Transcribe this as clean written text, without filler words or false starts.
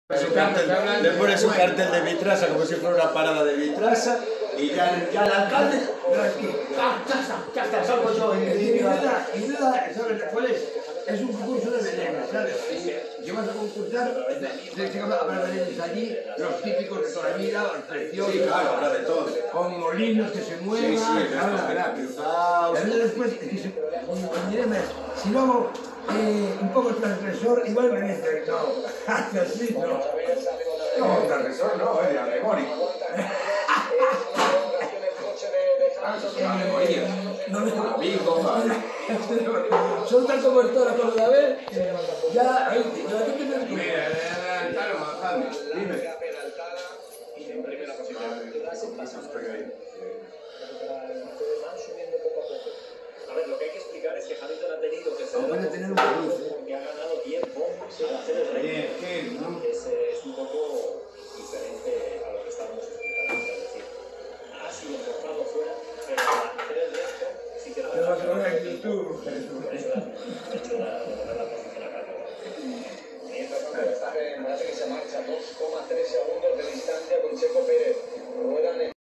Le pones un cartel de Vitrasa como si fuera una parada de Vitrasa y ya el alcalde. Ya está, salgo yo. Y duda, ¿sabes cuál es? Es un concurso de venenos, ¿sabes? Si vas a concursar, tienes que habrá venenos allí, los típicos de toda la vida, los preciosos. Sí, claro, habrá de todo. Con molinos que se muevan, cruzados. y después, si luego un poco transgresor, igual me dice, no, así no. No, transgresor no, alegórico. Son tan como el toro con la vez, ya, Mira, dime. A ver, lo que hay que explicar es que Hamilton ha tenido que ser porque ha ganado tiempo al hacer el reto. Es un poco diferente a lo que estábamos explicando. Es decir, ha sido forzado fuera, pero al hacer el reto sí que Pero vas a ver en YouTube. por eso ha hecho la posición a cargo. Mientras tanto, Verstappen parece que se marcha 2,3 segundos de distancia con Checo Pérez.